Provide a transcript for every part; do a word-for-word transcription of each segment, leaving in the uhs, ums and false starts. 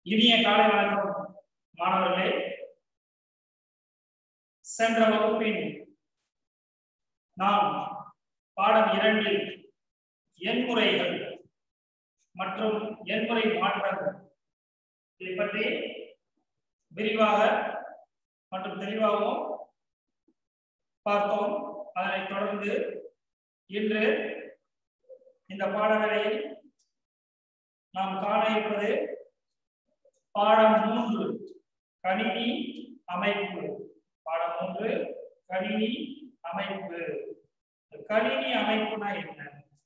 இனிய காலை வணக்கம் மாணவர்களே. சென்ற வகுப்பில் நாம் பாடம் இரண்டில் எண்முறைகள் மற்றும் எண்முறை மாற்றங்கள் இதை பற்றி விரிவாக மற்றும் தெளிவாகவும் பார்த்தோம். அதனைத் தொடர்ந்து இன்று இந்த பாடவேளையில் நாம் காண இருப்பது பாடம் மூன்று, கணினி அமைப்பு. பாடம் மூன்று, கணினி அமைப்பு. கணினி அமைப்புனா என்ன?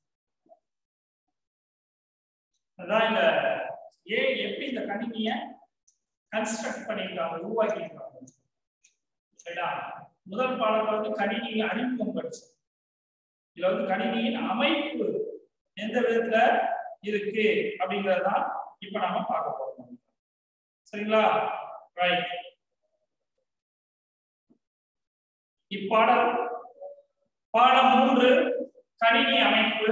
அதான் இந்த ஏ எப்படி இந்த கணினியை கன்ஸ்ட்ரக்ட் பண்ணிருக்காங்க, உருவாக்கியிருக்காங்க. சரியா? முதல் பாடத்துல வந்து கணினியின் அறிமுகம் படிச்சு, இதுல வந்து கணினியின் அமைப்பு எந்த விதத்துல இருக்கு அப்படிங்கறதான் இப்ப நாம பார்க்க போறோம். சரிங்களா? ரைட். இப்பாடம் பாடம் மூன்று, கணினி அமைப்பு.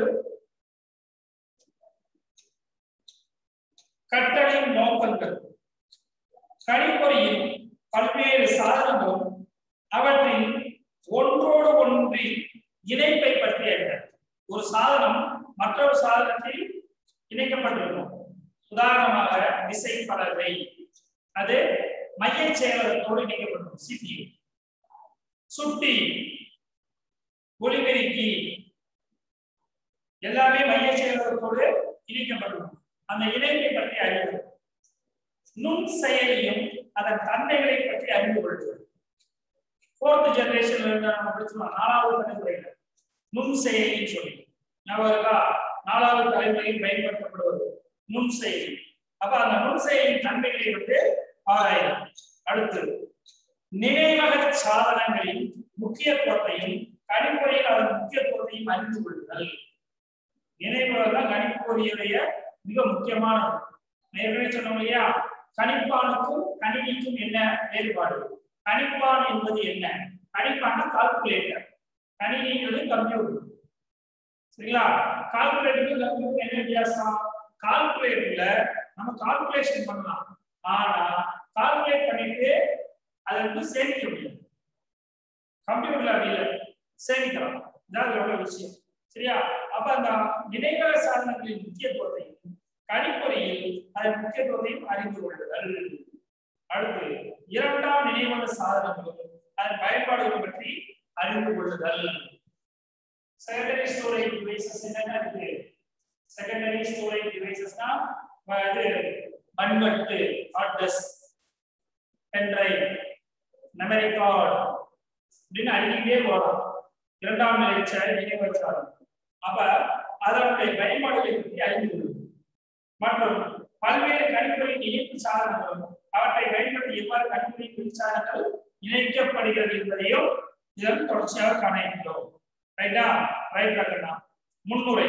கட்டளையின் நோக்கங்கள். கணிப்பொறியில் பல்வேறு சாதனங்களும் அவற்றின் ஒன்றோடு ஒன்றில் இணைப்பை பற்றிய ஒரு சாதனம் மற்றொரு சாதனத்தில் இணைக்கப்பட்டிருக்கும். உதாரணமாக விசைப்பலகை, அது மைய செயலகத்தோடு இணைக்கப்பட்டிருக்கும். சிபியு, சுட்டி, ஒலிபெருக்கி எல்லாமே மைய செயலகத்தோடு இணைக்கப்பட்டிருக்கும். அந்த இணைப்பை பற்றி அறிவது. நுண் செயலியும் அதன் தன்மைகளை பற்றி அறிந்து கொள்வது. போர்த் ஜெனரேஷன்ல இருந்து நம்ம படிச்சோம், நாலாவது தலைமுறையில நுண் செயலின்னு சொல்லி நாலாவது தலைமுறையில் பயன்படுத்தப்படுவது நுண் செயலி. அப்ப அந்த நுண் செயலின் தன்மைகளை வந்து ஆராயலாம். அடுத்து நினைவக சாதனங்களின் முக்கியத்துவத்தையும் கணிப்பொறியில் அதன் முக்கியத்துவத்தையும் அறிந்து கொள்ளுதல். நினைவகம் கணிப்பொறியுடைய மிக முக்கியமானது. ஏற்கனவே சொன்னோம் இல்லையா, கணிப்பானுக்கும் கணினிக்கும் என்ன வேறுபாடு? கணிப்பான் என்பது என்ன? கணிப்பான கால்குலேட்டர், கணினிங்கிறது கம்ப்யூட்டர். சரிங்களா? கால்குலேட்டருக்கு கம்ப்யூட்டர் என்ன வித்தியாசம்? கால்குலேட்டர்ல நம்ம கால்குலேஷன் பண்ணலாம், ஆனா கால்குலேட் பண்ணிட்டு அதை வந்து சேமிக்க முடியும். கம்ப்யூட்டர்ல அப்படி இல்லை, சேமிக்கலாம். இதான் இதோட விஷயம். சரியா? அப்ப அந்த நினைவக சாதனங்களின் முக்கியத்துவத்தையும் கணிப்பொறியில் அதன் முக்கியத்துவத்தையும் அறிந்து கொள்ளுதல். அடுத்து இரண்டாம் நினைவக சாதனங்களும் அதன் பயன்பாடுகள் பற்றி அறிந்து கொள்ளுதல். செகண்டரி ஸ்டோரேஜ் டிவைசஸ் என்னென்ன இருக்கு? செகண்டரி ஸ்டோரேஜ் டிவைசஸ்னா இது மண்வெட்டு, hard disk, pen drive, memory card அப்படின்னு அடிக்கிட்டே போகலாம். இரண்டாம் நிலை நினைவக சாதனம். அப்ப அதனுடைய பயன்பாடுகளை பற்றி அறிந்து கொள்ளும். மற்றும் பல்வேறு கணிப்பொறி இணைப்பு சாதனங்களும் அவற்றை பயன்படுத்தி எவ்வாறு கணிப்பொறி மின்சாரங்கள் இணைக்கப்படுகிறது என்பதையும் இதன் தொடர்ச்சியாக காண இருக்கிறோம். ரைட்டா? ரைட் ராக்கண்ணா. முன்னுரை.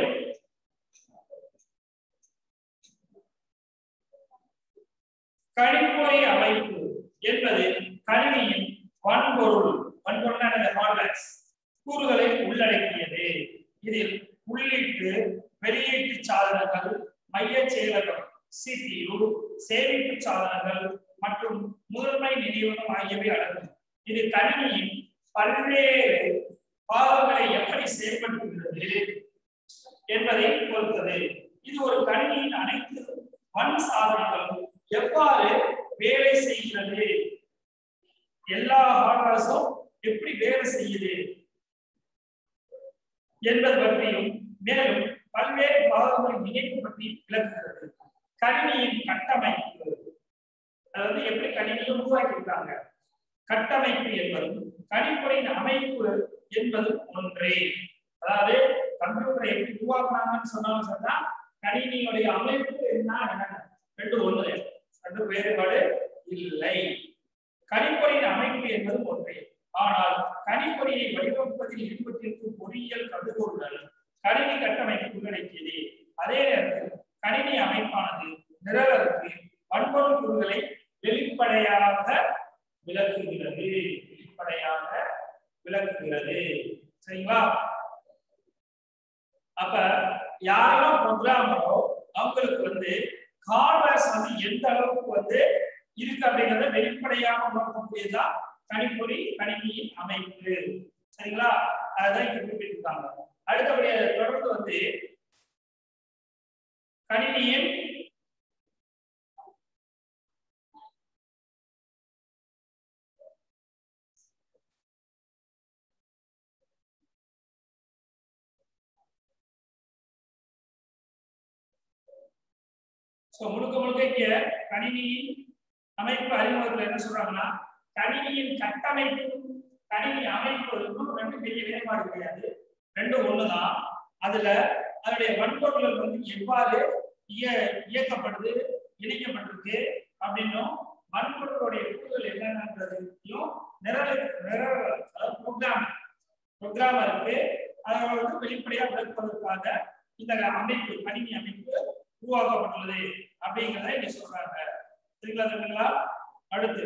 கணிப்பொறி அமைப்பு என்பது கணினியின் வன்பொருள் வன்பொருள் கூறுகளை உள்ளடக்கியது. இதில் உள்ளீட்டு வெளியீட்டு சாதனங்கள், மைய செயலகம் சிபியு, சேமிப்பு சாதனங்கள் மற்றும் முதன்மை நினைவகம் ஆகியவை அடங்கும். இது கணினியின் பல்வேறு பாகங்களை எப்படி செயல்படுத்துகிறது என்பதை பொறுத்தது. இது ஒரு கணினியின் அனைத்து வன் சாதனங்களும் எவ்வாறு வேலை செய்கிறது, எல்லா ஹார்ட்வேர்ஸும் எப்படி வேலை செய்யுது என்பது பற்றியும் மேலும் பல்வேறு பாகங்களின் இணைப்பு பற்றி விளக்குகிறது. கணினியின் கட்டமைப்பு, அதாவது எப்படி கணினியை உருவாக்கியிருக்காங்க. கட்டமைப்பு என்பதும் கணிப்பொறியின் அமைப்பு என்பதும் ஒன்றே. அதாவது கம்ப்யூட்டரை எப்படி உருவாக்குனாங்கன்னு சொன்னாலும் சொன்னா கணினியுடைய அமைப்பு என்ன ரெண்டு ஒன்று, ரெண்டு வேறுபாடு இல்லை. கணிப்பொறியின் அமைப்பு என்பதும் ஒன்றே. ஆனால் கணிப்பொறியை வடிவமைப்பதில் ஈடுபட்டிருக்கும் பொறியியல் கருதுகோள்கள் கணினி கட்டமைப்பு உள்ளடக்கியது. அதே நேரத்தில் கணினி அமைப்பானது நிரலுக்கு வன்பொருள் கூறுகளை வெளிப்படையாக விளக்குகிறது வெளிப்படையாக விளக்குகிறது. சரிங்களா? அப்ப யாரெல்லாம் ப்ரோக்ராமரோ அவங்களுக்கு வந்து கார்பஸ் வந்து எந்த அளவுக்கு வந்து இருக்கு அப்படிங்கறத வெளிப்படையாக உணர்த்தக்கூடியதுதான் கணிப்பொறி கணினியின் அமைப்பு. சரிங்களா? அதான் இங்க குறிப்பிட்டிருக்காங்க. அடுத்தபடியா தொடர்ந்து வந்து கணினியின் முழுக்க முழுக்க இங்க கணினியின் அமைப்பு அறிமுகத்துல என்ன சொல்றாங்கன்னா, கணினியின் கட்டமைப்பும் கணினி அமைப்புகளுக்கும் ரெண்டு பெரிய வேறுபாடு கிடையாது, ரெண்டும் ஒண்ணுதான். அதுல அதனுடைய வன்பொருள்கள் வந்து எவ்வாறு இயக்கப்படுது இணைக்கப்பட்டிருக்கு அப்படின்னும் வன்பொருளுடைய கூறுகள் என்னென்னன்றதையும் நிரல் நிரல் அதாவது ப்ரோக்ராம் ப்ரோக்ராமருக்கு அதை வந்து வெளிப்படையா விளக்குவதற்காக இந்த அமைப்பு கணினி அமைப்பு உருவாக்கப்பட்டுள்ளது அப்படிங்கிறத இங்க சொல்றாங்க. சரிங்களா தெரியுங்களா? அடுத்து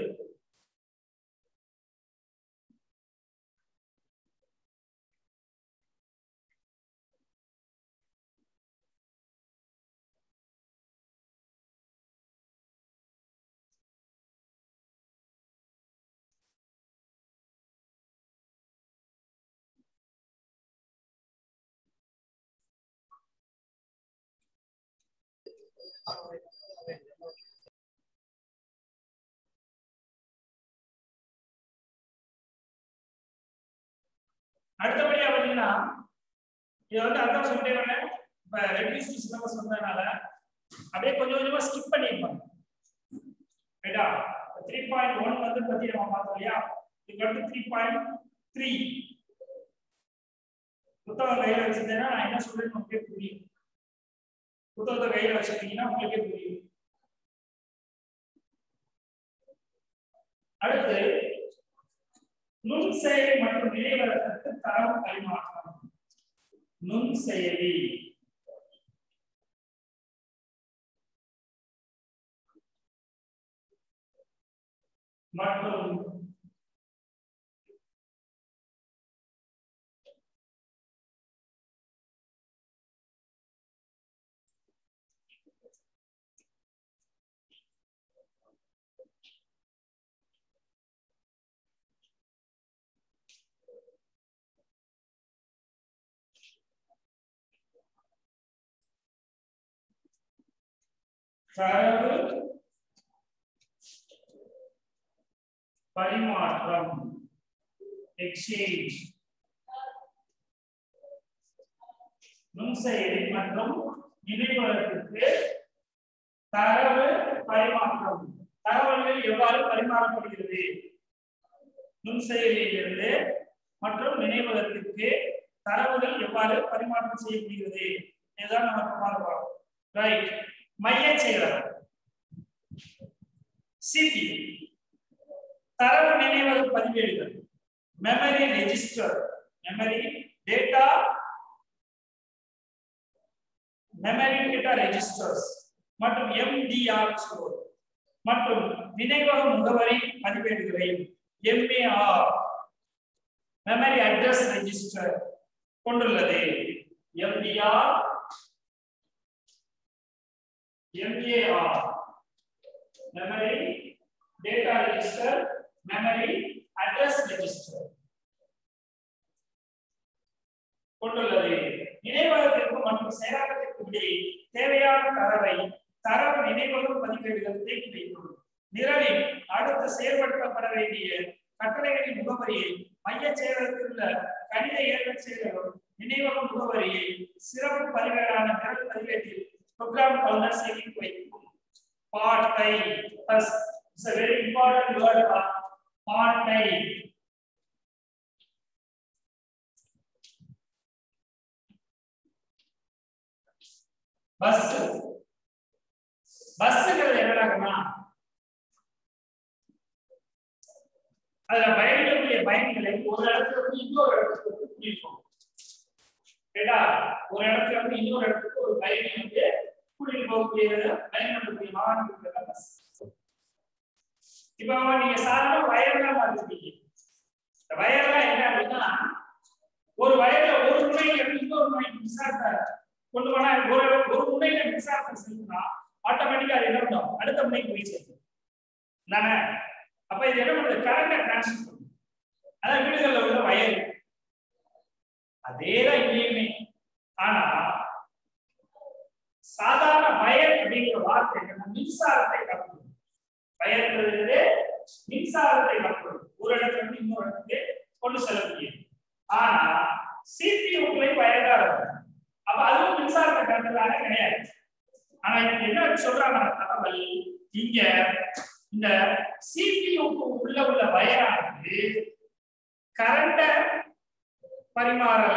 அடுத்தபடியா பாத்தீங்கன்னா இது வந்து அதான் சொல்லிட்டேன். இப்ப ரெடியூஸ் சிலபஸ் வந்ததுனால அப்படியே கொஞ்சம் கொஞ்சமா ஸ்கிப் பண்ணிருப்பாங்க. ரைட்டா? த்ரீ பாயிண்ட் ஒன் வந்து பத்தி நம்ம பார்த்தோம் இல்லையா? இதுக்கு அடுத்து த்ரீ பாயிண்ட் த்ரீ புத்தகம் கையில வச்சிருந்தேன்னா நான் என்ன சொல்றேன்னு உங்களுக்கே புரியும். புத்தகத்தை கையில வச்சிருக்கீங்கன்னா உங்களுக்கே புரியும். அடுத்து நுண்செயலி மற்றும் நினைவகத்திற்கு தரவு பரிமாற்றம். நுண்செயலி மற்றும் தரவு பரிமாற்றம் எக்ஸ்சேஞ்ச். நுண்செயலி மற்றும் நினைவகத்திற்கு தரவு பரிமாற்றம். தகவல்கள் எவ்வாறு பரிமாறப்படுகிறது நுண்செயலியிலிருந்து மற்றும் நினைவகத்திற்கு தரவுகள் எவ்வாறு பரிமாற்றம் செய்யப்படுகிறது இதுதான் நம்ம பார்க்கிறோம். ரைட். மைய செயலகம் சிபியு, தரவு நினைவக பதிவேடுகள் memory register, memory data memory data registers மற்றும் எம்டிஆர் ஸ்டோர் மற்றும் நினைவக முகவரி பதிவேடுகளை எம்ஏஆர் மெமரி அட்ரஸ் ரெஜிஸ்டர் கொண்டுள்ளது. MDR MAR memory data register memory address register கொண்டுள்ளது. நினைவகத்திற்கு மற்றும் செயலாக்கத்திற்கு இடையே தேவையான தரவை தரவு நினைவகம் பதிவேடுகள் தேக்கி வைக்கும். நிரலில் அடுத்து செயல்படுத்தப்பட வேண்டிய கட்டளைகளின் முகவரியை மைய செயலகத்தில் உள்ள கணித இயற்கை செயலகம் நினைவக முகவரியை சிறப்பு பதிவேடான நிரல் பதிவேட்டில் ப்ரோக்ராம் கவுண்டர் சேமித்து வைக்கும். Part time is a very important word. Part time. Bus பஸ்ங்கிறது என்னடாங்கன்னா அதுல பயணிக்கக்கூடிய பயணிகளை ஒரு இடத்துல இருந்து இன்னொரு இடத்துக்கு கூட்டிட்டு கேட்டா ஒரு இடத்துல இருந்து இன்னொரு இடத்துக்கு ஒரு பயணி வந்து கூட்டிட்டு போகக்கூடிய பயணிக்கக்கூடிய வாகனம் பஸ். இப்ப நீங்க சாதாரண வயர்லாம் பார்த்துருக்கீங்க. இந்த வயர்லாம் என்ன அப்படின்னா ஒரு வயர்ல ஒரு முனையில இருந்து இன்னொரு முனைக்கு மின்சாரத்தை கொண்டு போனா ஒரு ஒரு முனையில மின்சாரத்தை செலுத்தினா ஆட்டோமேட்டிக்கா அது என்ன பண்ணும், அடுத்த முனைக்கு போய் சேரும் தானே. அப்ப இது என்ன பண்ணுது, கரண்ட டிரான்ஸ்ஃபர் பண்ணும். அதான் வீடுகள்ல உள்ள வயர் அதேதான் இங்கேயுமே. ஆனா சாதாரண வயர் அப்படிங்கிற வார்த்தை மின்சாரத்தை கடத்தும். வயர்ங்கிறது மின்சாரத்தை கடத்தும், ஒரு இடத்துல இருந்து இன்னொரு இடத்துக்கு கொண்டு செல்லக்கூடியது. ஆனா சிபியூக்குள்ளே வயர் தான் இருக்கு. அப்ப அதுவும் மின்சாரத்தை கடத்துறதாக கிடையாது. ஆனா இதுக்கு என்ன சொல்றாங்க தகவல், இங்க இந்த சிபியூக்கு உள்ள உள்ள வயரானது கரண்ட பரிமாறல,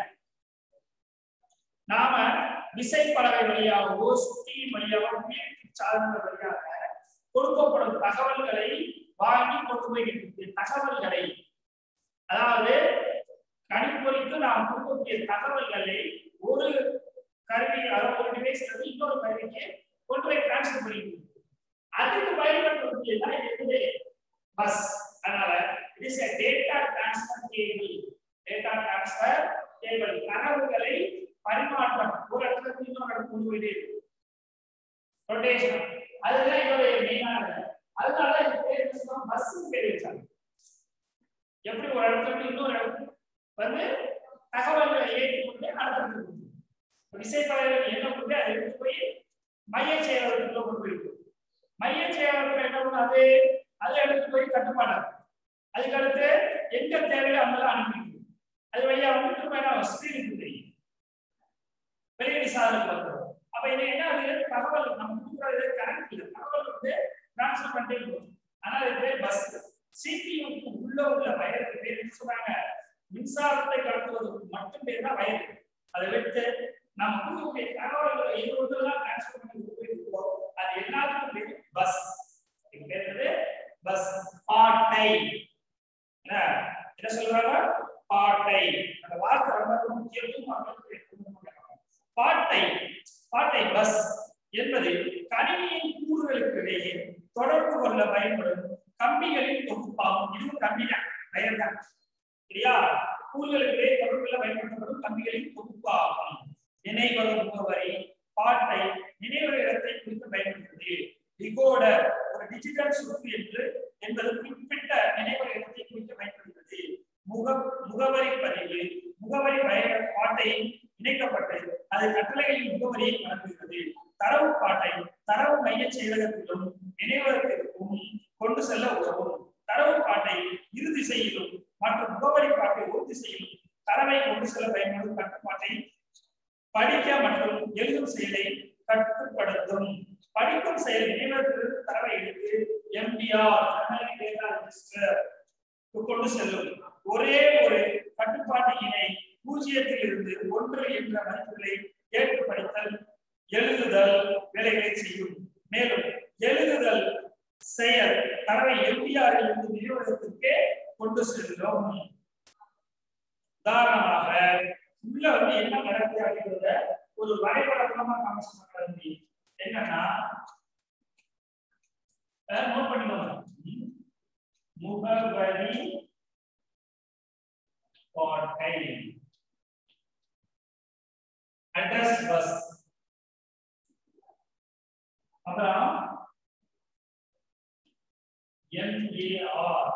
நாம விசைப்பலகை வழியாகவோ சுத்தியின் வழியாகவோ சாதனங்கள் வழியாக கொடுக்கப்படும் தகவல்களை வாங்கி கொண்டு போய் தகவல்களை, அதாவது கணிப்பொறிக்கு நாம் கொடுக்கக்கூடிய தகவல்களை ஒரு கருவி அதாவது ஒரு டிவைஸ்ல இருந்து இன்னொரு கருவிக்கு கொண்டு போய் டிரான்ஸ்ஃபர் பண்ணிட்டு அதுக்கு பயன்படுத்தக்கூடியதான் இருக்குது பஸ். அதனால it is a data transfer cable. data transfer cable தரவுகளை பரிமாற்றம் ஒரு இடத்துல இருந்து இன்னொரு இடத்துக்கு கொண்டு போயிட்டே இருக்கு. ரொட்டேஷன் அதுதான் இதோட மெயினானது. அதனால இது பேர் என்ன, பஸ் பேர் வச்சாங்க. எப்படி ஒரு இடத்துல இருந்து இன்னொரு இடத்துக்கு வந்து தகவல்களை ஏற்றி கொண்டு அடுத்த விசைப்பலகைகள் என்ன கொண்டு அதை எடுத்து போய் மைய செயலகத்துக்குள்ள கொண்டு போயிருக்கு. மைய செயலகத்துல என்ன பண்ண, அது அதை எடுத்து போய் கட்டுப்பாடு, அதுக்கு அடுத்து எங்க தேவையோ அங்கெல்லாம் அனுப்பிடுது. அது வழியா வந்து திரும்ப ஸ்கிரீனுக்கு தெரியும், வெளியீடு சாதனத்துல வரும். அப்ப இது என்ன, அது தகவல் நம்ம கொடுக்குறது கரண்ட் இல்லை, தகவல் வந்து டிரான்ஸ்ஃபர் பண்ணிட்டே இருக்கும். ஆனா இது பேர் பஸ். சிபியூக்கு உள்ள உள்ள வயருக்கு பேர் என்ன சொல்றாங்க, மின்சாரத்தை கடத்துவதற்கு மட்டும் பேர் தான் வயர். அதை விட்டு நம்ம கொடுக்கக்கூடிய தகவல்களை எதுவெல்லாம் டிரான்ஸ்ஃபர் பண்ணி கொடுத்துருக்கோம் அது எல்லாத்துக்கும் பேர் பஸ். இது பேர் பஸ். பாட்டை என்ன சொல்றாங்க, பாட்டை. அந்த வார்த்தை ரொம்ப முக்கியத்துவம். பாட்டை பாட்டை பஸ் என்பது கணினியின் கூறுகளுக்கு இடையே தொடர்பு கொள்ள பயன்படும் கம்பிகளின் தொகுப்பாகும். இதுவும் கம்பி தான், வயர் தான் சரியா. கூறுகளுக்கு இடையே தொடர்பு கொள்ள பயன்படுத்தப்படும் கம்பிகளின் தொகுப்பாகும். நினைவக முகவரி பாட்டை நினைவக இடத்தை குறித்து பயன்படுகிறது. டிகோடர் ஒரு டிஜிட்டல் சுற்று என்று என்பது குறிப்பிட்ட நினைவக இடத்தை குறித்து பயன்படுகிறது. முக முகவரி பதிவு முகவரி வயர் பாட்டை இணைக்கப்பட்டு அது கட்டளைகளின் முகவரியை வழங்குகிறது. தரவு பாட்டை தரவு மைய செயலகத்திலும் நினைவகத்திற்கும் கொண்டு செல்ல உதவும். தரவு பாட்டை இரு திசையிலும் மற்றும் முகவரி பாட்டை ஒரு திசையிலும் தரவை கொண்டு செல்ல பயன்படும் கட்டுப்பாட்டை படிக்க மற்றும் எழுதும் செயலை கட்டுப்படுத்தும். படிக்கும் செயல் நினைவகத்திலிருந்து தரவை எடுத்து எம்டிஆர் கொண்டு செல்லும். ஒரே ஒரு கட்டுப்பாட்டு இணை பூஜ்ஜியத்தில் இருந்து ஒன்று என்ற மதிப்புகளை ஏற்று படித்தல் எழுதுதல் வேலைகளை செய்யும். மேலும் எழுதுதல் செயல் தரவை எம்டிஆரில் இருந்து நினைவகத்திற்கே கொண்டு செல்லும். உதாரணமாக உள்ள வந்து என்ன நடக்குதுங்கிறத ஒரு வரைபடமா காமிச்சு என்னன்னா நோட் பண்ணிக்கோங்க. முகவரி பாட்டை அட்ரஸ் பஸ், அப்புறம் MAR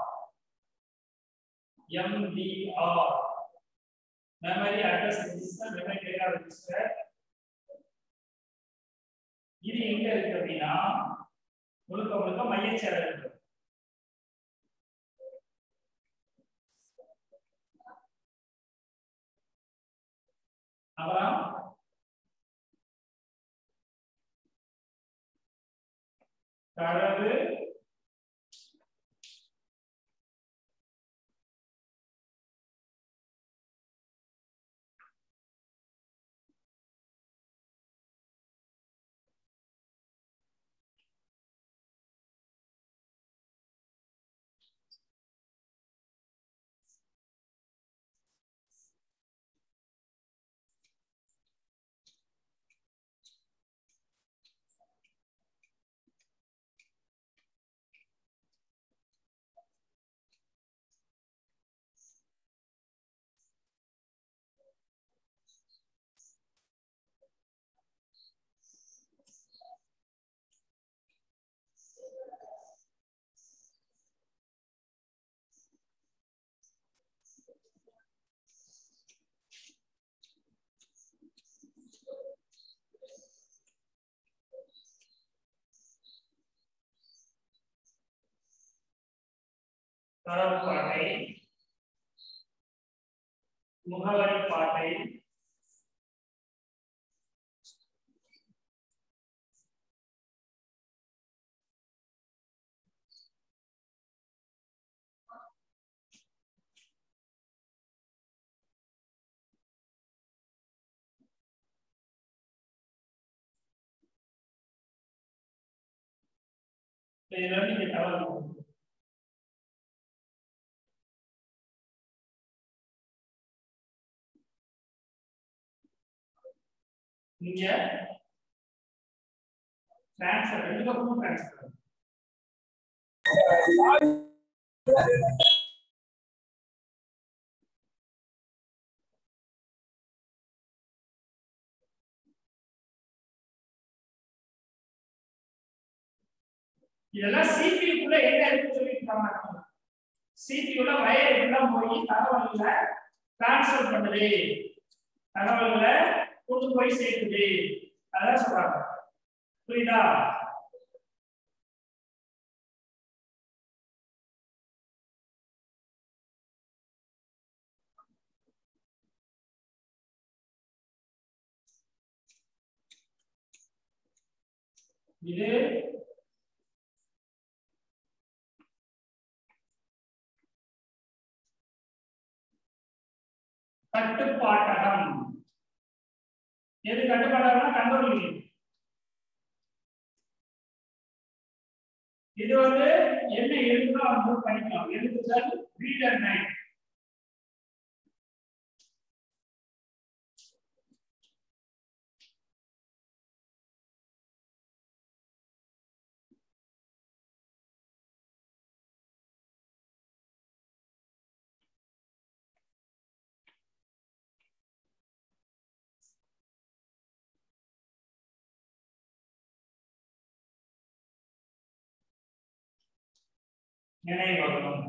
MDR memory address register, memory data register. இது எங்க இருக்கு அப்படின்னா முழுக்க முழுக்க மைய செயலகம். அப்புறம் தரவு தரவு பாட்டை, முகவரி பாட்டை, இதெல்லாம் நீங்க தவறு நீங்க ட்ரான்ஸ்ஃபர் ரெண்டு பக்கமும் ட்ரான்ஸ்ஃபர் இதெல்லாம் சிபியு குள்ள என்ன இருக்குன்னு சொல்லிருக்காங்க. சிபியு ல வயர் எல்லாம் போய் தகவல்களை ட்ரான்ஸ்ஃபர் பண்ணுது, தகவல்களை கொண்டு போய் சேர்க்குது, அதான் சொல்றாங்க. புரியுதா? இது கட்டுப்பாட்டகம். எது கட்டுப்பாட்டகம்னா கண்ட்ரோல் யூனிட். இது வந்து என்ன எழுதுனா வந்து படிக்கலாம். எழுதுதல் ரீடர் நைட். நினைவகம்.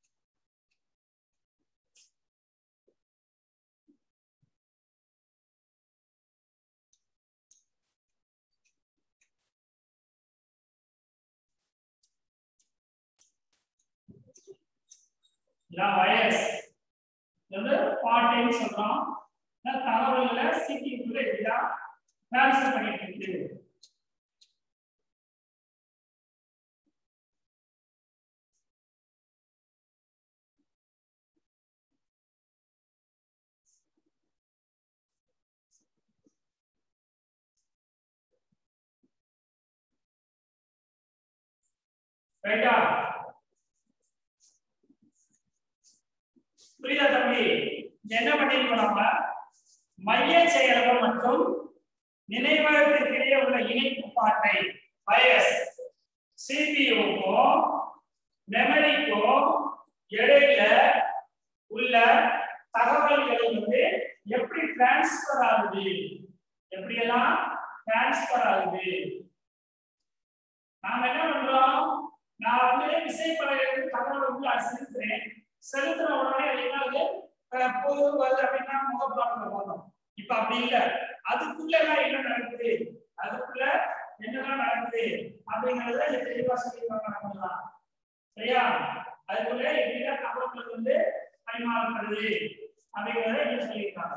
இதெல்லாம் வயர்ஸ். இது பாட்டைன்னு சொல்றோம். தகவல்களை சிபியுக்குள்ள எப்படிதான் ட்ரான்ஸ்ஃபர் பண்ணிட்டு இருக்கு. ரைட்டா? புரியுதா தம்பி? என்ன பண்ணிருக்கோம் நம்ம? மைய செயலகம் மற்றும் நினைவகத்திற்கு இடையே உள்ள இணைப்பு பாட்டை வயர்ஸ் சிபியுக்கும் மெமரிக்கும் இடையில உள்ள தகவல்கள் வந்து எப்படி டிரான்ஸ்ஃபர் ஆகுது, எப்படி எல்லாம் டிரான்ஸ்ஃபர் ஆகுது. நாம என்ன பண்றோம்? நான் வந்து விசைப்பலகைக்கு தகவல் வந்து செலுத்துறேன். செலுத்துற உடனே என்னாவது பொது வருது அப்படின்னா முகப்பாட்டில் போதும். இப்ப அப்படி இல்லை. அதுக்குள்ள என்ன நடக்குது, அதுக்குள்ள என்னெல்லாம் நடக்குது அப்படிங்கறத தெளிவா சொல்லிருக்காங்க. சரியா? அதுக்குள்ள எப்படிதான் தகவல்கள் வந்து பரிமாறப்படுது அப்படிங்கறத என்ன சொல்லியிருக்காங்க.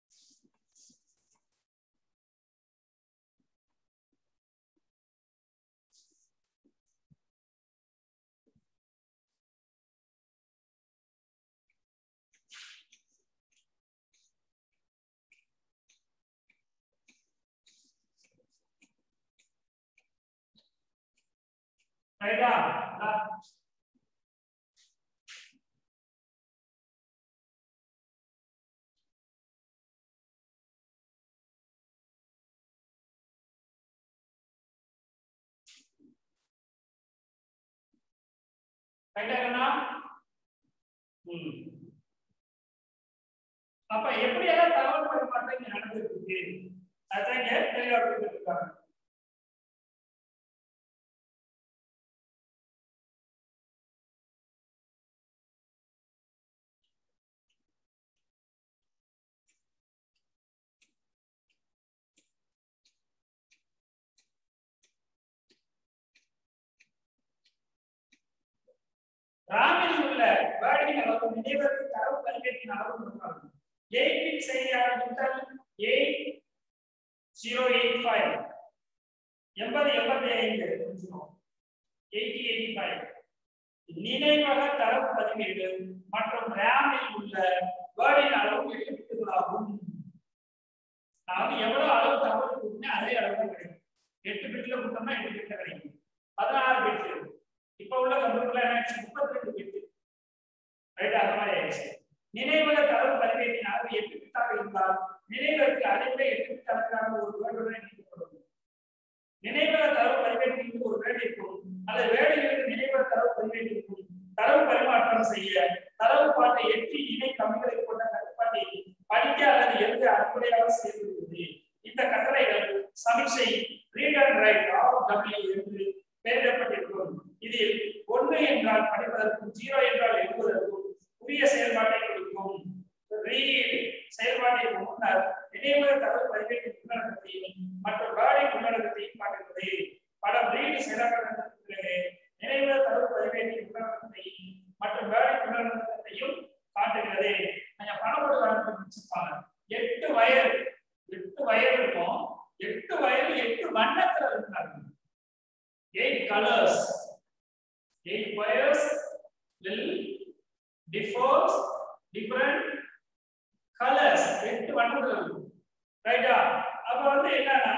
ரைட்டா? ரைட்டா? ம். அப்ப எப்படி எல்லாம் தகவல் பரிமாற்றம் நடந்துட்டு இருக்கு அதான் இங்க தெளிவா கொடுத்துருக்காங்க. ராமில் உள்ள வேர்டின் அளவு நினைவகத்து தரவு பதிவேட்டின் அளவு கொடுக்கிறாங்க. எட்டு பிட் செயலியாக இன்டெல் எட்டு ஜீரோ எட்டு ஐந்து எண்பது எண்பத்தி ஐந்து கொஞ்சம் எண்பது எண்பத்தி ஐந்து நினைவக தரவு பதிவேடு மற்றும் ரேமில் உள்ள வேர்டின் அளவு எட்டு பிட்டுகளாகும். நான் எவ்வளவு அளவு தகவல் கொடுத்தேன் அதே அளவு தான் கிடைக்கும். எட்டு பிட்ல கொடுத்தோம்னா எட்டு பிட்ல கிடைக்கும். பதினாறு பிட் இப்ப உள்ள கம்ப்யூட்டர்ல என்ன முப்பத்தி ரெண்டு பிட் ரைட் அந்த மாதிரி ஆயிடுச்சு. நினைவக தரவு பதிவேட்டின் அளவு எட்டு பிட்டாக இருந்தால் நினைவகத்தில் அடிப்படை எட்டு பிட் அளவிலான ஒரு வேர்டுடன் இணைக்கப்படும். நினைவக தரவு பதிவேட்டிற்கு ஒரு வேர்டு இருக்கும் அல்லது வேர்டிலிருந்து நினைவக தரவு பதிவேட்டிற்கும் தரவு பரிமாற்றம் செய்ய தரவு பாட்டை எட்டு இணை கம்பிகளை கொண்ட கட்டுப்பாட்டை படிக்க அல்லது எழுத அடிப்படையாக சேர்ந்துள்ளது. இந்த கட்டளைகள் சமிக்ஞை read and write R W என்று பெயரிடப்பட்டிருக்கும். இதில் ஒன்று என்றால் படிப்பதற்கும் ஜீரோ என்றால் எழுதுவதற்கும் புதிய செயல்பாட்டை கொடுக்கும். ரீட் செயல்பாட்டிற்கு முன்னர் நினைவக தரவு பதிவேட்டின் உள்ளடக்கத்தையும் மற்றும் வேர்டின் உள்ளடக்கத்தையும் காட்டுகிறது. படம் ரீட் செயலாக்கத்திற்கு பிறகு நினைவக தரவு பதிவேட்டின் உள்ளடக்கத்தையும் மற்றும் வேர்டின் உள்ளடக்கத்தையும் காட்டுகிறது. கொஞ்சம் பணம் போட்டு வச்சிருப்பாங்க. எட்டு வயர் எட்டு வயர் இருக்கும். எட்டு வயர் எட்டு வண்ணத்துல இருக்காங்க. Eight colours eight wires will differs different colors எட்டு வண்ணத்துல இருக்கும். ரைட்டா? அப்ப வந்து என்னன்னா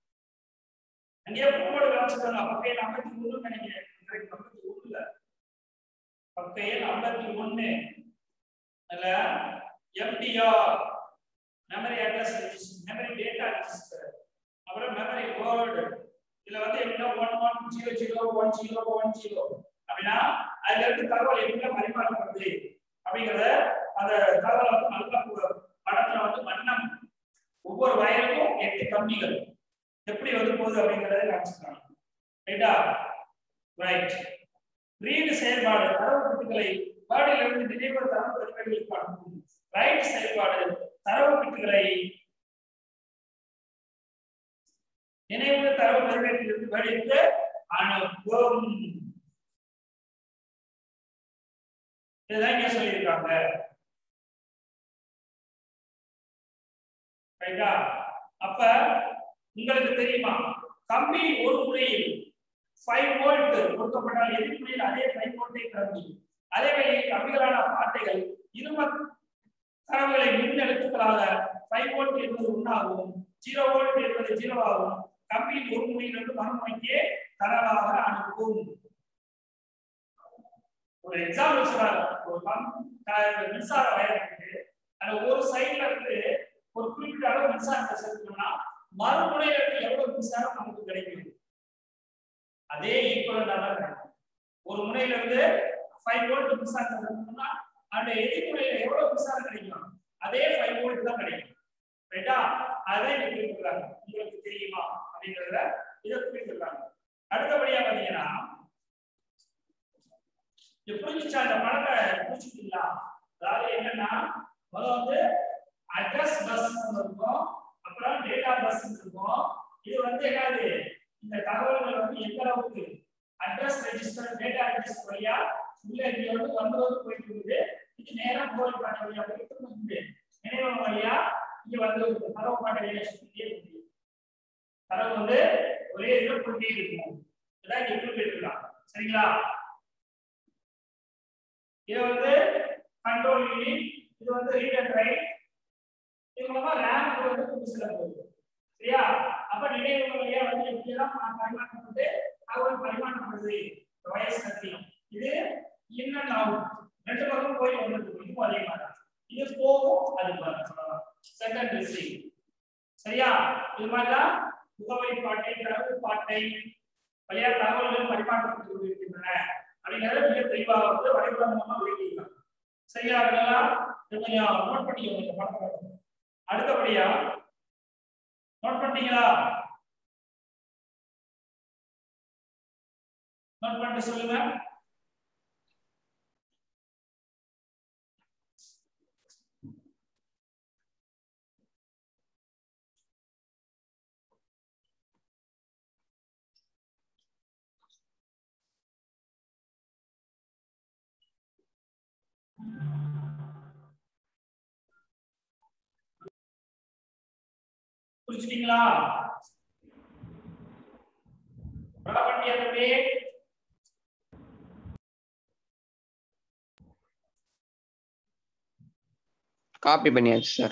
அங்கே போர்டு காமிச்சிருக்காங்க. பக்கையில் ஐம்பத்தி மூணு நினைக்கிறேன். ஐம்பத்தி ஒண்ணுல பக்கையில் ஐம்பத்தி ஒண்ணு அல்ல MDR memory address register memory data register அப்புறம் மெமரி வேர்ட் இதுல வந்து எப்படின்னா one one zero zero one zero one zero அப்படின்னா அதுல இருந்து தகவல் எப்படி பரிமாறப்படுது அப்படிங்கறத அந்த தகவலை வந்து நல்லா படத்துல வந்து வண்ணம் ஒவ்வொரு வயலுக்கும் எட்டு கம்பிகள் எப்படி வந்து போகுது அப்படிங்கறத காமிச்சிருக்காங்க. ரைட்டா? ரைட். ரீட் செயல்பாடு தரவு பிட்டுகளை வேர்டில் இருந்து நினைவக தரவு பதிவேடுகளுக்கு அனுப்பும். ரைட் செயல்பாடு தரவு பிட்டுகளை நினைவக தரவு பதிவேட்டிலிருந்து வேர்டிற்கு அனுப்பும். இதுதான் இங்க சொல்லியிருக்காங்க. ரைட்டா? அப்ப உங்களுக்கு தெரியுமா கம்பி ஒரு முனையில் ஐந்து வோல்ட் கொடுக்கப்பட்டால் எதிர்முனையில் அதே ஐந்து வோல்ட்டை கம்பி அதே வேளையில் கம்பிகளான பாட்டைகள் இரும தரவுகளை மின் எழுத்துக்களாக ஐந்து வோல்ட் என்பது ஒன்றாகவும் ஜீரோ வோல்ட் என்பது ஜீரோவாகவும் கம்பியின் ஒரு முனையிலிருந்து மறுமுனைக்கு தரவாக அனுப்பும். ஒரு எக்ஸாம்பிள் சொல்றாங்க. ஒரு மின்சார வயர் இருக்கு. அந்த ஒரு சைடுல இருந்து ஒரு குறிப்பிட்ட அளவு மின்சாரத்தை செலுத்தணும்னா மறுமுனையில இருந்து எவ்வளவு மின்சாரம் நமக்கு கிடைக்கும் அதே ஈக்குவலண்டா தான் கிடைக்கும். ஒரு முனையில இருந்து ஐந்து வோல்ட் மின்சாரத்தை செலுத்தணும்னா அந்த எதிர்முனையில எவ்வளவு மின்சாரம் கிடைக்கும் அதே ஐந்து வோல்ட் தான் கிடைக்கும். ரைட்டா? அதை குறிப்பிடுறாங்க. உங்களுக்கு தெரியுமா அப்படிங்கறத இதை குறிப்பிடுறாங்க. அடுத்தபடியா பாத்தீங்கன்னா புரிஞ்சுச்சா இந்த படத்தை புரிஞ்சுட்டீங்களா? அதாவது என்னன்னா முதல்ல வந்து அட்ரஸ் பஸ் இருக்கும், அப்புறம் டேட்டா பஸ் இருக்கும். இது வந்து என்னது இந்த தகவல்கள் வந்து எந்த அளவுக்கு அட்ரஸ் ரெஜிஸ்டர் டேட்டா ரெஜிஸ்டர் வழியா உள்ள இங்க வந்து வந்து வந்து போயிட்டு இருக்குது. இது நேரா போல் பாட்டு வழியா போயிட்டு வந்து நினைவகம் வழியா இங்க வந்து தரவு பாட்டு வழியா சுத்திட்டே இருக்கு. தரவு வந்து ஒரே இதுல போயிட்டே இருக்கும். இதான் இங்க குறிப்பிட்டிருக்காங்க. சரிங்களா? இது வந்து கண்ட்ரோல் யூனிட், இது வந்து ரீட் அண்ட் ரைட். இது மூலமா ரேம் வந்து புதுசுல போகுது. சரியா? அப்ப நினைவகம் வழியா வந்து எப்படி எல்லாம் பரிமாற்றப்பட்டு தகவல் பரிமாற்றப்படுது வயசு கத்தியும். இது இன் அண்ட் அவுட் ரெண்டு பக்கம் போய் வந்துட்டு இதுவும் அதே மாதிரி இது போகும் அது மாதிரி சொல்லலாம். Second receive. சரியா? இது மாதிரிதான் முகவரி பாட்டை தரவு பாட்டை வழியா தகவல்கள் பரிமாற்றப்பட்டு கொண்டிருக்கின்றன அப்படிங்கிறத மிக தெளிவாக வந்து வரைபடம் மூலமா விளக்கிக்கலாம். சரியா? இதெல்லாம் கொஞ்சம் நோட் பண்ணிக்கோங்க இந்த படத்தை. அடுத்தபடியா நோட் பண்ணீங்களா? நோட் பண்ணிட்டு சொல்லுங்க. புரிஞ்சுட்டீங்களா? ப்ராப்பர்ட்டி என்னது? காப்பி பண்ணியாச்சு சார்.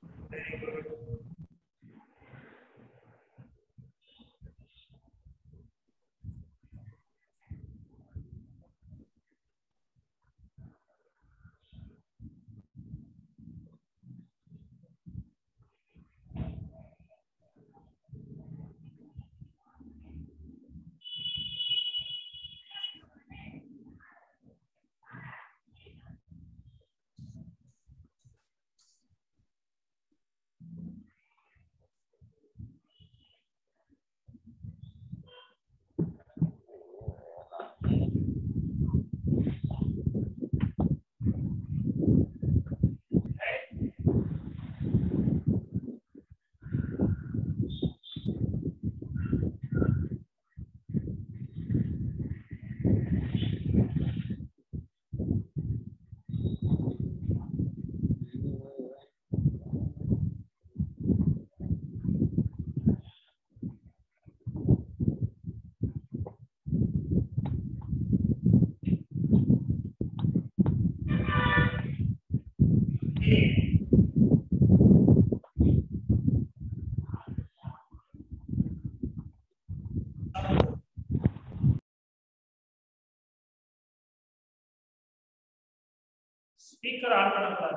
ஸ்பீக்கர் ஆன் பண்ணக்கூடாது.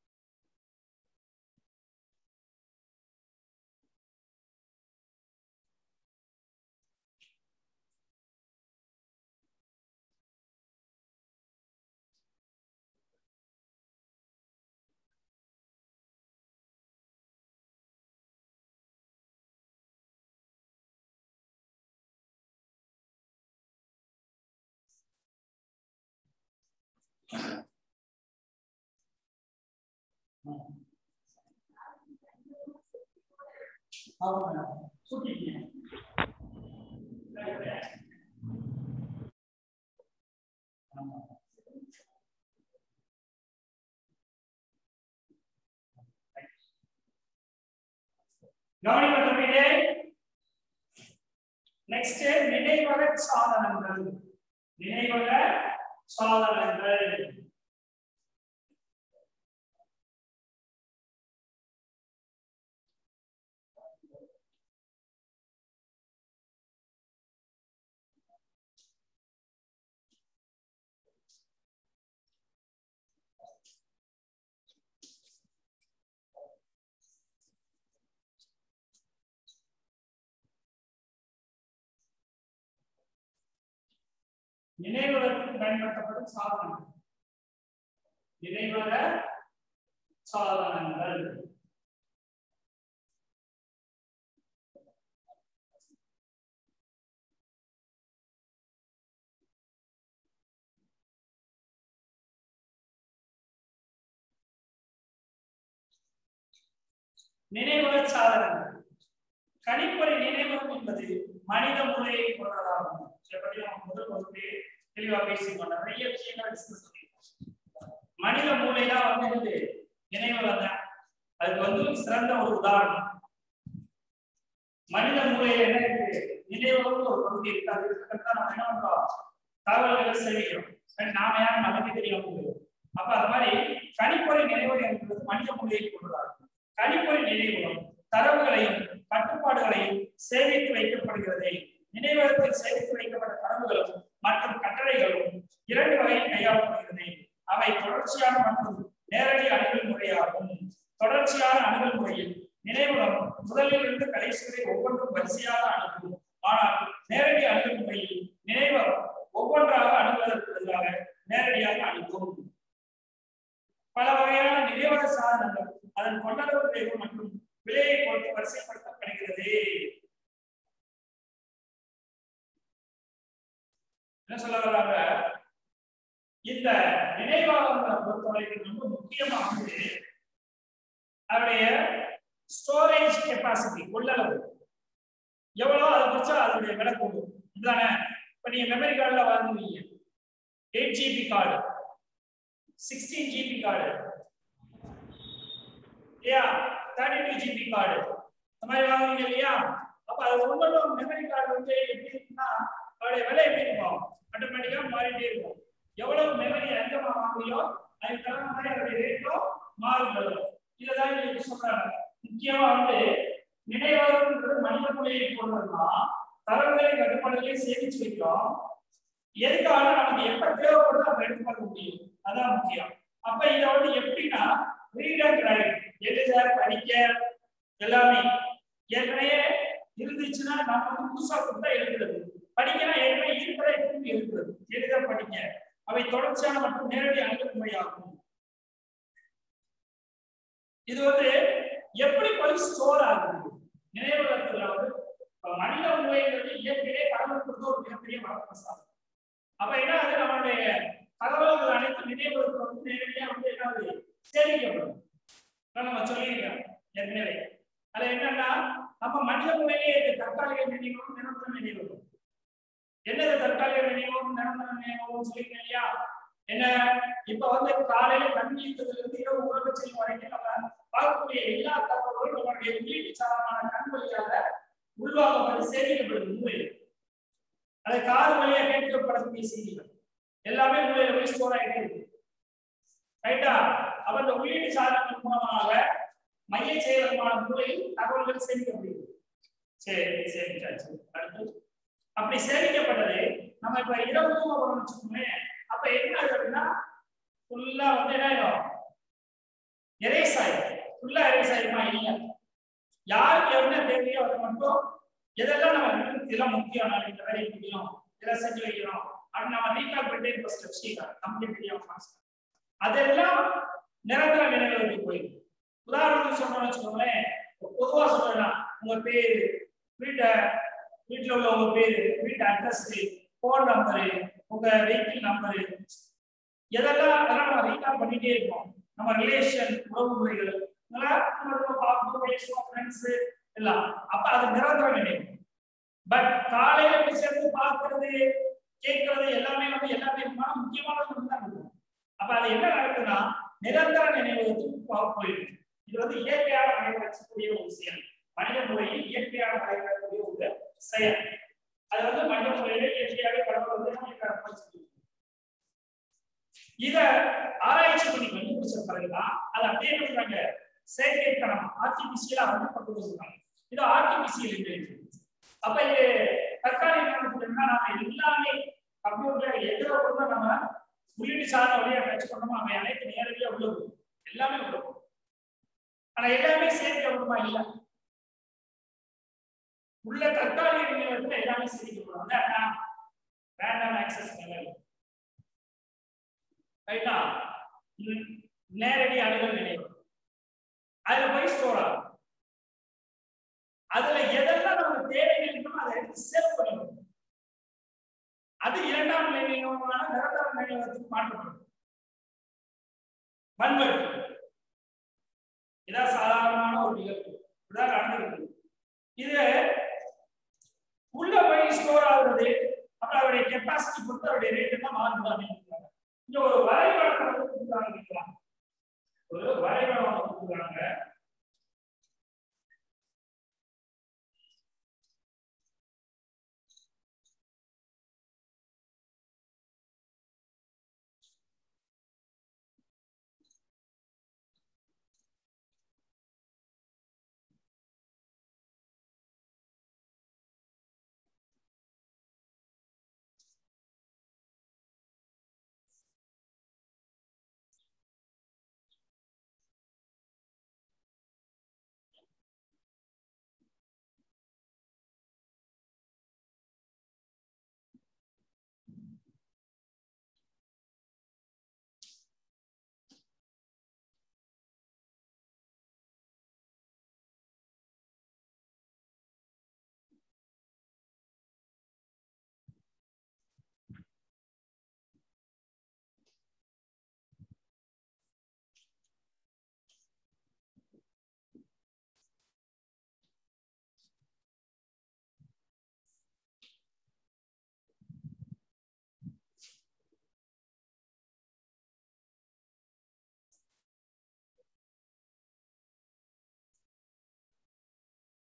ஆமா சுட்டிங்க. ஆமா கவனிக்க தம்பிகளே. நெக்ஸ்ட் நினைவக சாதனங்கள். நினைவக சாதனங்கள் நினைவகத்துக்கு பயன்படுத்தப்படும் சாதனங்கள். நினைவக சாதனங்கள் நினைவக சாதனங்கள். கணிப்பொறி நினைவகம் என்பது மனித மூளையை கொண்டதாகும். இதை பற்றி நம்ம முதல் வகுப்பே தெளிவா பேசிக்கொண்டோம். நிறைய விஷயங்களை டிஸ்கஸ் பண்ணிருக்கோம். மனித மூளை தான் வந்து நினைவகம் தான். அதுக்கு வந்து சிறந்த ஒரு உதாரணம். மனித மூளையில என்ன இருக்கு? நினைவகம் ஒரு பகுதி இருக்கு. அது இருக்கிறதா நம்ம என்ன பண்றோம்? தகவல்களை சேமிக்கிறோம். நாம யாரும் நமக்கு தெரியும். அப்ப அது மாதிரி கணிப்பொறி நினைவகம் என்பது மனித மூளையை கொண்டதாகும். கணிப்பொறி நினைவகம் தரவுகளையும் கட்டுப்பாடுகளையும் சேமித்து வைக்கப்படுகிறது. நினைவகத்தில் சேமித்து வைக்கப்பட்ட தரவுகளும் மற்றும் கட்டளைகளும் இரண்டு வகையில் கையாளப்படுகிறது. அவை தொடர்ச்சியான மற்றும் நேரடி அணுகல் முறையாகும். தொடர்ச்சியான அணுகல் முறையில் நினைவகம் முதலில் இருந்து கடைசி வரை ஒவ்வொன்றும் வரிசையாக அணுகும். ஆனால் நேரடி அணுகல் முறையில் நினைவகம் ஒவ்வொன்றாக அணுகுவதற்கு பதிலாக நேரடியாக அணுகும். பல வகையான நினைவக சாதனங்கள் அதன் கொள்ளளவு தேர்வு மற்றும் விலையை பொறுத்து வரிசைப்படுத்தப்படுகிறது. என்ன சொல்ல வர்றாங்க? இந்த நினைவகங்களை பொறுத்தவரைக்கும் ரொம்ப முக்கியமானது அதனுடைய ஸ்டோரேஜ் கெப்பாசிட்டி, கொள்ளளவு எவ்வளோ அதை குறிச்சா அதனுடைய விலை கூடும். இதுதானே. இப்ப நீங்க மெமரி கார்டுல வாங்குவீங்க eight GB card, sixteen GB card இல்லையா, தேர்ட்டி டூ ஜிபி கார்டு இந்த மாதிரி வாங்குறீங்க இல்லையா. அப்ப அது ஒவ்வொரு மெமரி கார்டு வந்து எப்படி இருக்குன்னா அதோட விலை எப்படி இருக்கும், ஆட்டோமேட்டிக்கா மாறிட்டே இருக்கும். எவ்வளவு மெமரி அதிகமா வாங்குறியோ அதுக்கு தகுந்த மாதிரி அதோட ரேட்டும் மாறுபடும். இதுதான் இன்னைக்கு சொல்றாங்க. முக்கியமா வந்து நினைவகம்ன்றது மனித மூளையை போடுறதுனா தரவுகளை கட்டுப்பாடுகளை சேமிச்சு வைக்கிறோம். எதுக்காக நமக்கு எப்ப தேவைப்படுதோ அப்ப எடுத்து பார்க்க முடியும், அதான் முக்கியம். அப்ப இதை வந்து எப்படின்னா ரீட் அண்ட் ரைட், எழுத படிக்க எல்லாமே ஏற்கனவே இருந்துச்சுன்னா நம்ம வந்து புதுசா கொடுத்தா எழுதுறது, படிக்கனா ஏற்கனவே இருக்கிற திரும்பி எழுதுறது, எழுத படிக்க அவை தொடர்ச்சியான மற்றும் நேரடி அணுகுமுறையாகும். இது வந்து எப்படி போய் ஸ்டோர் ஆகுது நினைவகத்துல வந்து மனித மூளைங்கிறது இயற்கையிலே கடவுள் கொடுத்த ஒரு மிகப்பெரிய வரப்பிரசாதம். அப்ப என்ன அது நம்மளுடைய தகவல்கள் அனைத்து நினைவகத்துல வந்து நேரடியா வந்து என்ன சேமிக்கப்படும். நம்ம சொல்லியிருக்கோம் ஏற்கனவே. அது என்னன்னா நம்ம மனித மூளையிலே தற்காலிக நினைவகம் நிரந்தர நினைவகம். என்னது தற்காலிக நினைவகம் நிரந்தர நினைவகம் சொல்லியிருக்கேன் இல்லையா. என்ன இப்ப வந்து காலையில தண்ணி இருந்து இரவு உணவு செய்யும் வரைக்கும் நம்ம பார்க்கக்கூடிய எல்லா தகவல்களும் நம்மளுடைய உள்ளீட்டு சாதனமான கண் வழியாக உள்வாங்கப்பட்டு சேமிக்கப்படுது மூளையில். அது காது வழியாக கேட்கப்படக்கூடிய செய்திகள் எல்லாமே மூளையில போய் ஸ்டோர் ஆகிட்டே இருக்கு. ரைட்டா. அப்ப இந்த உள்ளீட்டு சாதனங்கள் மூலமாக மைய செயலகமான மூளையில் தகவல்கள் சேமிக்கப்படுகிறது. சரி சேமிச்சாச்சு. அடுத்து அப்படி சேமிக்கப்பட்டது நம்ம இப்ப இரவு தூங்க போறோம்னு வச்சுக்கோங்க. அப்ப என்ன ஆகுதுன்னா ஃபுல்லா வந்து என்ன ஆயிடும், எரேஸ் ஆயிடும். ஃபுல்லா எரேஸ் ஆயிடுமா இல்லையா. யாருக்கு என்ன தேவையோ அதை மட்டும் எதெல்லாம் நம்ம இதெல்லாம் முக்கியம், நான் இந்த வேலையை முடியும் இதெல்லாம் செஞ்சு வைக்கிறோம் அப்படின்னு நம்ம ரீகால் பண்ணிட்டே இருக்க ஸ்டெப்ஸ் கம்ப்ளீட் அதெல்லாம் நிரந்தர நினைவுகளுக்கு போயிடும். உதாரணத்துக்கு சொன்னோம்னு வச்சுக்கோங்களேன், பொதுவா சொல்லலாம் உங்க பேரு, வீட்டை வீட்டுல உள்ள உங்க பேரு, வீட்டு அட்ரஸ், போன் நம்பரு, உங்க வெஹிக்கிள் நம்பரு, எதெல்லாம் அதெல்லாம் நம்ம ரீகால் பண்ணிட்டே இருக்கோம். நம்ம ரிலேஷன், உறவு முறைகள் எல்லாம். அப்ப அது நிரந்தர நினைவு. பட் காலையில சேர்ந்து பார்க்கறது கேட்கறது எல்லாமே வந்து எல்லாமே முக்கியமானது தான் இருக்கும். அப்ப அது என்ன நடக்குதுன்னா நிரந்தர நினைவுக்கு போயிருக்கு. இது வந்து இயற்கையாக நடைபெறக்கூடிய ஒரு செயல். மனித முறையில் இயற்கையாக நடைபெறக்கூடிய ஒரு செயல். அது வந்து மனித முறையில இயற்கையாக கடவுள் வந்து இத ஆராய்ச்சி பண்ணி கண்டுபிடிச்ச பிறகுதான் அது அப்படியே பண்றாங்க செயற்கைத்தனம் ஆர்டிபிசியலா வந்து கொண்டு வச்சிருக்காங்க. இது ஆர்டிபிசியல் இன்டெலிஜென்ஸ். அப்ப இது தற்காலிக காலத்துல நாம எல்லாமே கம்ப்யூட்டர் எதிர கூட நம்ம உள்ளீட்டு சாதன வழியா டச் பண்ணோமோ அவை அனைத்து நேரடியா உள்ள போகும், எல்லாமே உள்ள போகும். ஆனா எல்லாமே சேர்க்கப்படுமா இல்ல, உள்ள தற்காலிக நிலையத்துல எல்லாமே சேர்க்கப்படும். அதான் ரேண்டம் ஆக்சஸ் மெமரி. ரைட்டா. நேரடி அணுகல் நினைவு அதுல போய் ஸ்டோர் ஆகும். அதுல எதெல்லாம் நமக்கு தேவைகள் இருக்கோ அதை எடுத்து சேவ் பண்ணிடும். அது இரண்டாம் நிலை நினைவகமான நிரந்தர நினைவகத்துக்கு மாற்றப்படும். கன்வெர்ட். இதான் சாதாரணமான ஒரு நிகழ்வு. இதான் நடந்திருக்கு. இது உள்ள போய் ஸ்டோர் ஆகுறது அப்புறம் அவருடைய கெப்பாசிட்டி பொறுத்து அவருடைய ரேட் எல்லாம் மாறுது. இங்க ஒரு வரைபடத்தை வந்து கொடுக்குறாங்க. ஒரு வரைபடம் கொடுக்குறாங்க.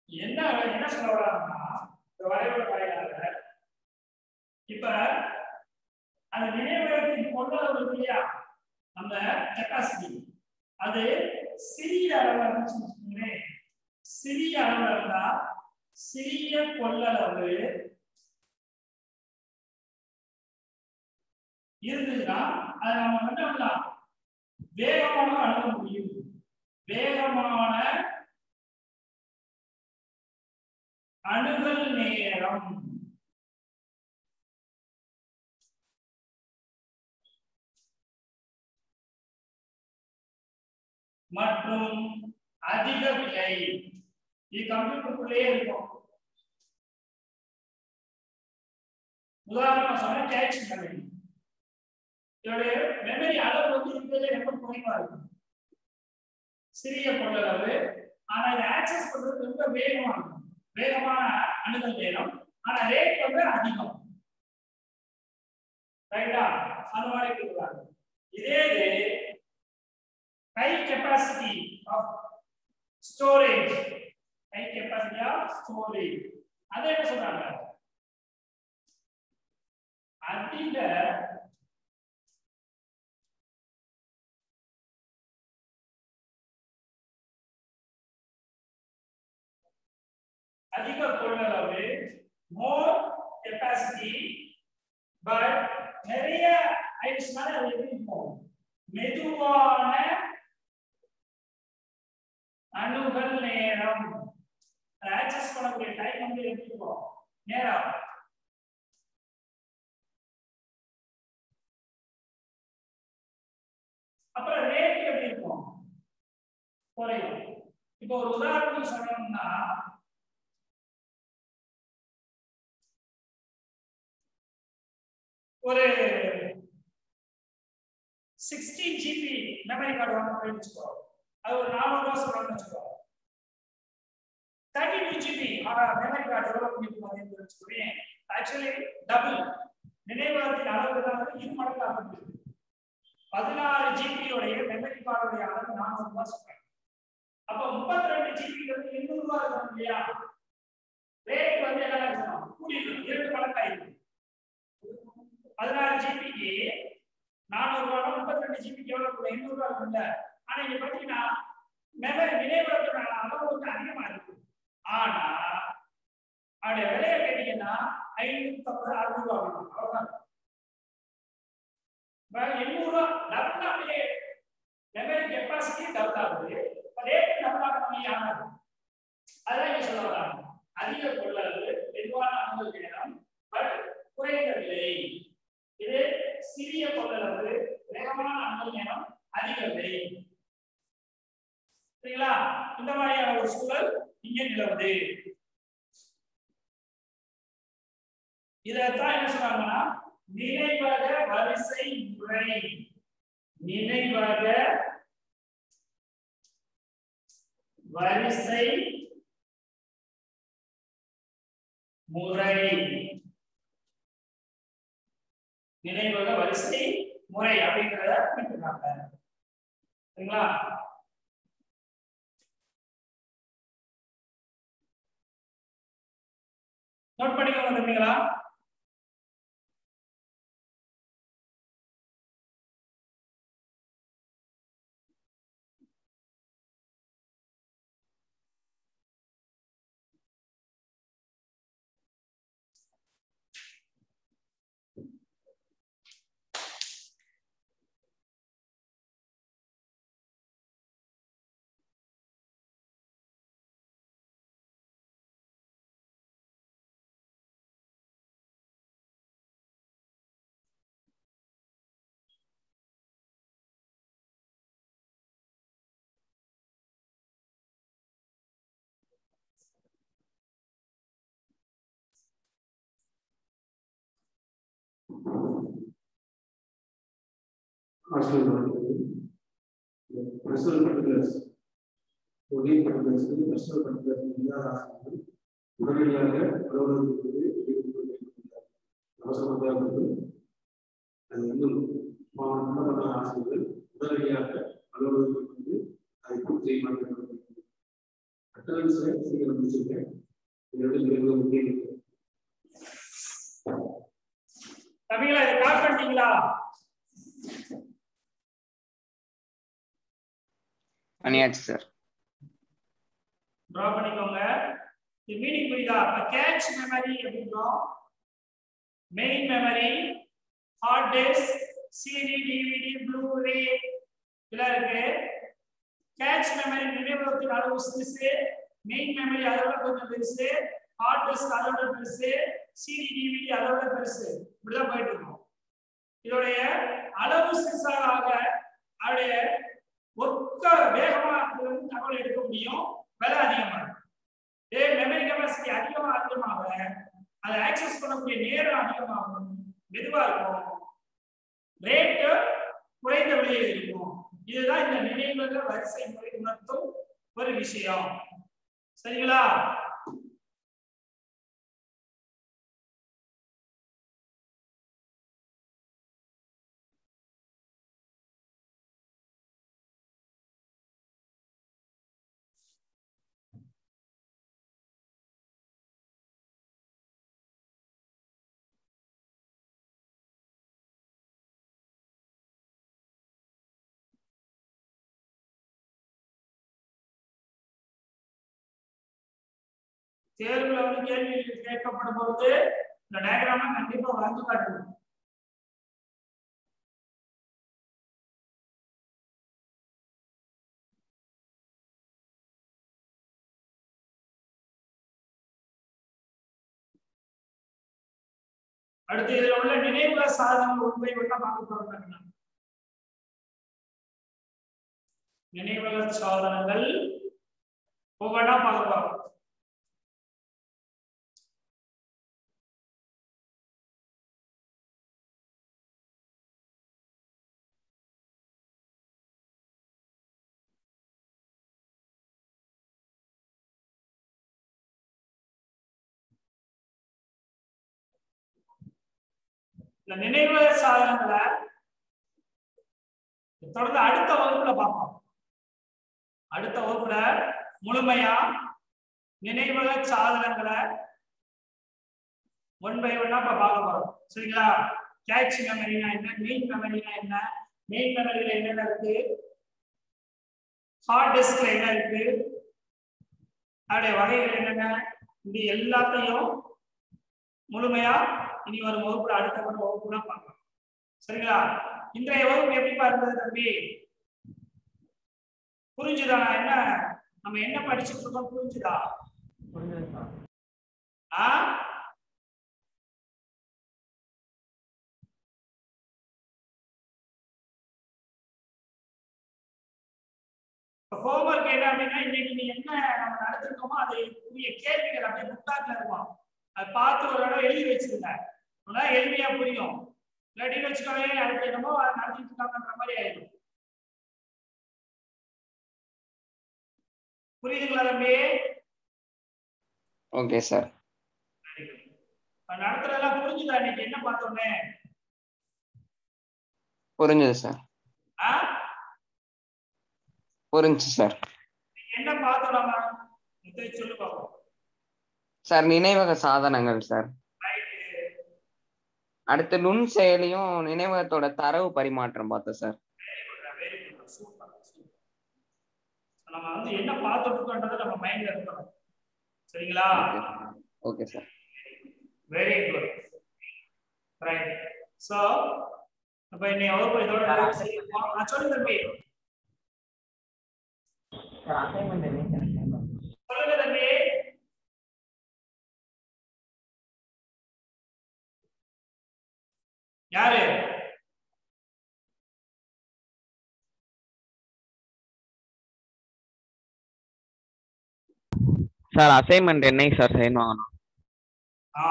என்ன என்ன சொல்ல வராங்கன்னா இந்த வரைபட வாயிலாக இப்ப அந்த நினைவகத்தின் கொள்ளளவு இருக்கு இல்லையா, அந்த கெப்பாசிட்டி அது சிறிய அளவுல இருந்துச்சுன்னு சிறிய அளவுல இருந்தா சிறிய கொள்ளளவு இருந்ததுன்னா அதை நம்ம என்ன பண்ணலாம், வேகமாக அணுக முடியும். வேகமான அணுகல் நேரம் மற்றும் அதிக விலை இது கம்ப்யூட்டருக்குள்ளே இருக்கும். உதாரணமா சொன்னா கேட்ச் மெமரி, இதோடைய மெமரி அளவு வந்து இருக்கிறதே ரொம்ப குறைவா இருக்கும், சிறிய கொள்ளளவு. ஆனா இதை ஆக்சஸ் பண்றது ரொம்ப வேகமா இருக்கும், வேகமான அணுகல் நேரம். ஆனா ரேட் வந்து அதிகம். ரைட்டா? அந்த மாதிரி கொடுக்குறாங்க. இதே high capacity of storage, high capacity of storage அதே என்ன சொல்றாங்க, அதிக அதிக கொள்ளளவு, more capacity, but நிறைய ஐட்ஸ்னால அது எப்படி இருக்கும், மெதுவான அணுகல் நேரம். ஆக்சஸ் பண்ணக்கூடிய டைம் வந்து எப்படி இருக்கும், நேரம். அப்புறம் ரேட் எப்படி இருக்கும், குறையும். இப்போ ஒரு உதாரணத்துக்கு சொல்லணும்னா ஒரு சிக்ஸ்டீன் ஜிபி மெமரி கார்டு வாங்க வச்சுக்கோ, அது ஒரு நானூறு ரூபாய் சொல்றாங்கன்னு வச்சுக்கோ. Thirty two GB memory card எவ்வளவு பண்ணிட்டு வச்சுக்கோங்க, ஆக்சுவலி டபுள் நினைவகத்தின் அளவு தான் இரு மடங்கு ஆகுது. பதினாறு ஜிபியோடைய மெமரி கார்டுடைய அளவு நானூறு ரூபாய் சொல்றாங்க. அப்போ முப்பத்தி ரெண்டு ஜிபி வந்து எண்ணூறு ரூபாய் இருக்கணும் இல்லையா, ரேட் வந்து என்ன இருக்கணும், கூடிடும், இரண்டு மடங்கு ஆயிடும். பதினாறு ஜிபிக்கு நானூறு ரூபாய், முப்பத்தி ரெண்டு ஜிபிக்கு எவ்வளவு, எண்ணூறு ரூபாய் இருக்குல்ல. ஆனா இங்க பாத்தீங்கன்னா மெமரி நினைவகத்தோட அளவு வந்து அதிகமா இருக்கு. ஆனா அதோட விலையை கேட்டீங்கன்னா ஐநூத்தி ஐம்பது அறுநூறு ரூபாய் ஆகும், அவ்வளவுதான். எண்ணூறு ரூபாய் டபுள் அப்படியே மெமரி கெப்பாசிட்டி டபுள் ஆகுது, ரேட் டபுள் ஆகணும் ஆகாது. அதான் இங்க சொல்ல வராங்க, அதிக கொள்ளளவு, மெதுவான அணுகல் நேரம், பட் குறைந்த விலை. இது சிறிய கொள்ளளவு, வேகமான அணுகல் நேரம், அதிக விலை. சரிங்களா? இந்த மாதிரியான ஒரு சூழல் இங்கே நிலவுது. இதத்தான் என்ன சொல்றாங்கன்னா நினைவக வரிசை முறை. நினைவக வரிசை முறை. நினைவக வரிசை முறை அப்படிங்கறத குறிப்பிடுறாங்க. சரிங்களா? நோட் பண்ணிக்கோங்க தம்பிங்களா. Personal particulars, coding particulars, personal particulars இல்லாத ஆசிரியர்கள் உடனடியாக அலுவலகத்திற்கு அவசரமாக அது இன்னும் மாவட்ட ஆசிரியர்கள் உடனடியாக அலுவலகத்திற்கு அதை பூர்த்தி செய்ய மாட்டார்கள். அட்டனன்ஸை சீக்கிரம் முடிச்சிருக்கேன். இதோட மிக முக்கியம் தம்பிகளா இதை கால் பண்ணிட்டீங்களா? பண்ணியாச்சு சார். டிரா பண்ணிக்கோங்க. இது மீனிங் புரியுதா? கேட்ச் மெமரி அப்படின்றோம். Main memory, hard disk, CD, DVD, Blu-ray இதெல்லாம் இருக்கு. கேட்ச் மெமரி நினைவகத்தின் அளவு சிறுசு, மெயின் மெமரி அதோட கொஞ்சம் பெருசு, ஹார்ட் டிஸ்க் அதோட பெருசு, சிடி, டிவிடி அதோட பெருசு. இப்படிதான் போயிட்டு இருக்கும். இதோடைய அளவு சிறுசாக ஆக அதோடைய ஒக்க வேகமா வந்து தகவல் எடுக்க முடியும். விலை அதிகமா இருக்கும். இதே மெமரி கெப்பாசிட்டி அதிகமா அதிகமாக அதை ஆக்சஸ் பண்ணக்கூடிய நேரம் அதிகமாகும், மெதுவா இருக்கும், ரேட்டு குறைந்த விலையில் இருக்கும். இதுதான் இந்த நினைவக வரிசை முறை உணர்த்தும் ஒரு விஷயம். சரிங்களா? தேர்வுல வந்து கேள்வி கேட்கப்படும் பொழுது இந்த டயகிராம கண்டிப்பா வரைஞ்சு காட்டணும். அடுத்து இதுல உள்ள நினைவுல சாதனங்கள் உண்மை விட்டா பார்க்க போறோம். நினைவக சாதனங்கள் ஒவ்வொன்றா பார்க்க போறோம். இந்த நினைவக சாதனங்களை தொடர்ந்து அடுத்த வகுப்புல பார்ப்போம். அடுத்த வகுப்புல முழுமையா நினைவக சாதனங்களை ஒன் பை ஒன்னா பார்க்க போறோம். சரிங்களா? கேட்ச் மெமரினா என்ன, மெயின் மெமரினா என்ன, மெயின் மெமரியில என்னென்ன இருக்கு, ஹார்ட் டிஸ்க்ல என்ன இருக்கு, அதோடைய வகைகள் என்னென்ன, இது எல்லாத்தையும் முழுமையா இனி வரும் வகுப்புல அடுத்த ஒரு வகுப்புல பார்க்கலாம். சரிங்களா? இன்றைய வகுப்பு எப்படி பார்க்கிறது தம்பி? புரிஞ்சுதா? என்ன நம்ம என்ன படிச்சுட்டு இருக்கோம் புரிஞ்சுதா? புரிஞ்சுதா? ஆ ஹோம்வொர்க் என்ன அப்படின்னா, இன்னைக்கு நீ என்ன நம்ம நடத்திருக்கோமோ அதை உரிய கேள்விகள் அப்படியே புத்தாக்கில் இருக்கும். அதை பார்த்து ஒரு இடம் எழுதி வச்சிருங்க. அதனால எளிமையா புரியும். இல்லாட்டின்னு வச்சுக்கோங்க அடுத்து என்னமோ அதை நடத்திட்டு இருக்காங்கன்ற மாதிரி ஆயிடும். புரியுதுங்களா தம்பி? Okay sir. நடத்துறதெல்லாம் புரிஞ்சுதா? இன்னைக்கு என்ன பார்த்தோமே? புரிஞ்சுது சார். ஆ புரிஞ்சு சார். என்ன பார்த்தோம் நம்ம? இதை சொல்லு பாப்போம். சார் நினைவக சாதனங்கள் சார். அடுத்து நுண் செயலியும் நினைவகத்தோட தரவு பரிமாற்றம் பார்த்தோம் சார். நம்ம வந்து என்ன பார்த்துட்டு இருக்கோம்ன்றதை நம்ம மைண்ட்ல இருக்கணும். சரிங்களா? Okay sir. Very good. Right. So அப்ப இன்னைக்கு வகுப்பு இதோட நான் சொல்லு தம்பி. சார் அசைன்மென்ட் என்ன சொல்லுங்க தம்பி. யாரு? சார் அசைன்மென்ட் என்னைக்கு சார் சைன் வாங்கணும்? ஆ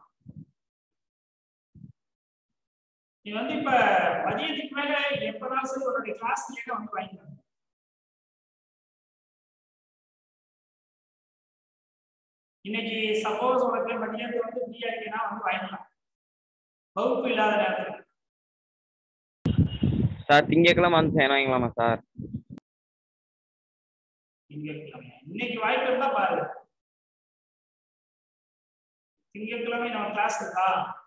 நீ வந்து இப்ப மதியத்துக்கு மேல எப்பதான் சரி உங்களுடைய கிளாஸ் லேட்டா வந்து வாங்கிக்கலாம். இன்னைக்கு சப்போஸ் உனக்கு மதியத்துக்கு வந்து ஃப்ரீயா இருக்கேன்னா வந்து வாங்கிக்கலாம், வகுப்பு இல்லாத நேரத்தில். சார் திங்கட்கிழமை வந்து சைன் வாங்கிக்கலாமா சார்? திங்கட்கிழமை இன்னைக்கு வாய்ப்பு இருந்தா பாரு. திங்கட்கிழமை நம்ம கிளாஸ் இருக்கா?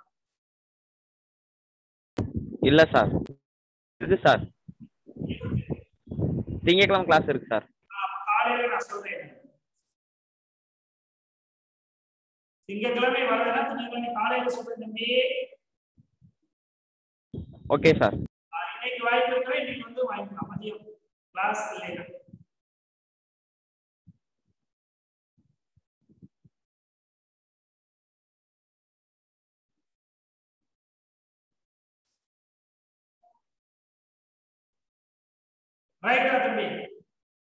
இல்ல சார். இருக்கு சார். திங்கட்கிழமை கிளாஸ் இருக்கு சார். காலையில நான் சொல்றேன். திங்கட்கிழமை வரதுன்னா திங்கட்கிழமை காலையில சொல்றேன் தம்பி. Okay sir. இன்னைக்கு வாய்ப்பு இருக்கிற இன்னைக்கு வந்து வாங்கிக்கலாம் மதியம் கிளாஸ் இல்லைன்னா. ரைட்டா தம்பி?